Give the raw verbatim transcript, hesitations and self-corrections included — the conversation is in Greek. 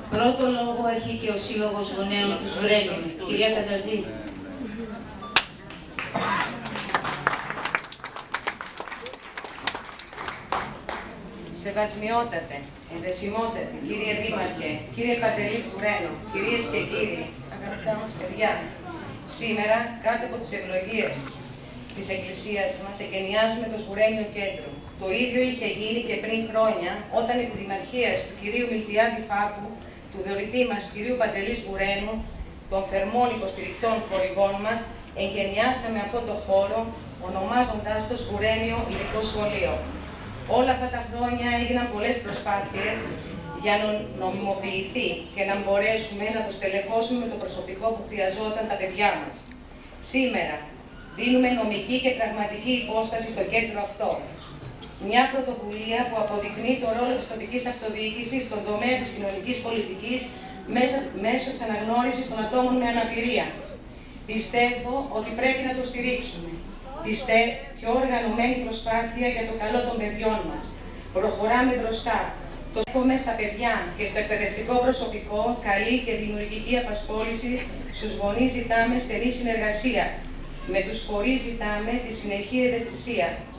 Πρώτο λόγο έχει και ο Σύλλογος Γονέων του Σουρένιου. Κυρία Κανταζή. Σεβασμιότατε, ενδεσιμότατε, κύριε Δήμαρχε, κύριε Παντελή Βουρένο, κυρίες και κύριοι, αγαπητά μας παιδιά, σήμερα, κάτω από τις ευλογίες της Εκκλησίας μας, εγκαινιάζουμε το Σγουρένιο Κέντρο. Το ίδιο είχε γίνει και πριν χρόνια, όταν επί δημαρχίας του κυρίου Μιλτιάδη Φάπου, του δωρητή μας κυρίου Παντελή Βουρένου, των θερμών υποστηρικτών χορηγών μας, εγκαινιάσαμε αυτό το χώρο, ονομάζοντάς το Σγουρένιο Ειδικό Σχολείο. Όλα αυτά τα χρόνια έγιναν πολλές προσπάθειες για να νομιμοποιηθεί και να μπορέσουμε να το στελεχώσουμε με το προσωπικό που χρειαζόταν τα παιδιά μας. Σήμερα δίνουμε νομική και πραγματική υπόσταση στο κέντρο αυτό. Μια πρωτοβουλία που αποδεικνύει το ρόλο της τοπικής αυτοδιοίκησης στον τομέα της κοινωνικής πολιτικής μέσω της αναγνώρισης των ατόμων με αναπηρία. Πιστεύω ότι πρέπει να το στηρίξουμε. Πιστεύω πιο οργανωμένη προσπάθεια για το καλό των παιδιών μας. Προχωράμε μπροστά. Το εύχομαι στα παιδιά και στο εκπαιδευτικό προσωπικό καλή και δημιουργική απασχόληση. Στους γονείς ζητάμε στενή συνεργασία. Με τους φορείς ζητάμε τη συνεχή ευαισθησία.